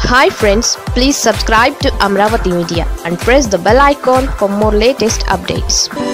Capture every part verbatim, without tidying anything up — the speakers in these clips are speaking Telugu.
Hi friends, please subscribe to Amaravathi Media and press the bell icon for more latest updates.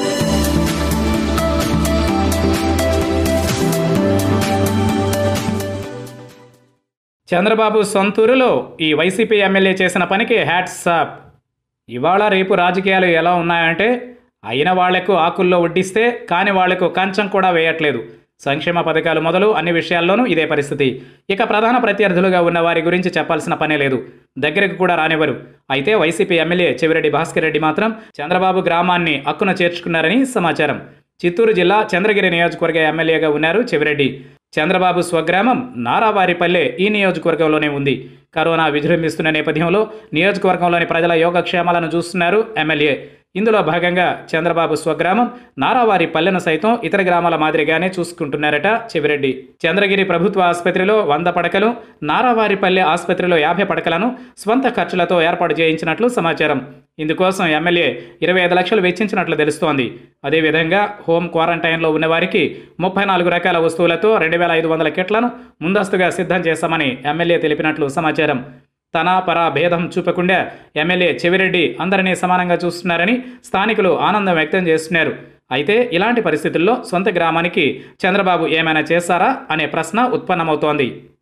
Chandrababu సొంతూరులో ఈ వైసీపీ ఎమ్మెల్యే చేసిన పనికి హ్యాట్స్ ఆఫ్. ఇవాళ రేపు రాజకీయాలు ఎలా ఉన్నాయంటే అయిన వాళ్లకు ఆకుల్లో వడ్డిస్తే కాని వాళ్లకు కంచం కూడా వేయట్లేదు. సంక్షేమ పథకాలు మొదలు అన్ని విషయాల్లోనూ ఇదే పరిస్థితి. ఇక ప్రధాన ప్రత్యర్థులుగా ఉన్న వారి గురించి చెప్పాల్సిన పనే లేదు, దగ్గరకు కూడా రానివ్వరు. అయితే వైసీపీ ఎమ్మెల్యే చెవిరెడ్డి భాస్కర్ రెడ్డి మాత్రం చంద్రబాబు గ్రామాన్ని అక్కున చేర్చుకున్నారని సమాచారం. చిత్తూరు జిల్లా చంద్రగిరి నియోజకవర్గ ఎమ్మెల్యేగా ఉన్నారు చెవిరెడ్డి. చంద్రబాబు స్వగ్రామం నారావారిపల్లె ఈ నియోజకవర్గంలోనే ఉంది. కరోనా విజృంభిస్తున్న నేపథ్యంలో నియోజకవర్గంలోని ప్రజల యోగక్షేమాలను చూస్తున్నారు ఎమ్మెల్యే. ఇందులో భాగంగా చంద్రబాబు స్వగ్రామం నారావారిపల్లెను సైతం ఇతర గ్రామాల మాదిరిగానే చూసుకుంటున్నారట చెవిరెడ్డి. చంద్రగిరి ప్రభుత్వ ఆసుపత్రిలో వంద పడకలు, నారావారిపల్లె ఆసుపత్రిలో యాభై పడకలను స్వంత ఖర్చులతో ఏర్పాటు చేయించినట్లు సమాచారం. ఇందుకోసం ఎమ్మెల్యే ఇరవై ఐదు లక్షలు వెచ్చించినట్లు తెలుస్తోంది. అదేవిధంగా హోమ్ క్వారంటైన్లో ఉన్నవారికి ముప్పై నాలుగు రకాల వస్తువులతో రెండు వేల ఐదు వందల కిట్లను ముందస్తుగా సిద్ధం చేశామని ఎమ్మెల్యే తెలిపినట్లు సమాచారం. తన పర భేదం చూపకుండా ఎమ్మెల్యే చెవిరెడ్డి అందరినీ సమానంగా చూస్తున్నారని స్థానికులు ఆనందం వ్యక్తం చేస్తున్నారు. అయితే ఇలాంటి పరిస్థితుల్లో సొంత గ్రామానికి చంద్రబాబు ఏమైనా చేశారా అనే ప్రశ్న ఉత్పన్నమవుతోంది.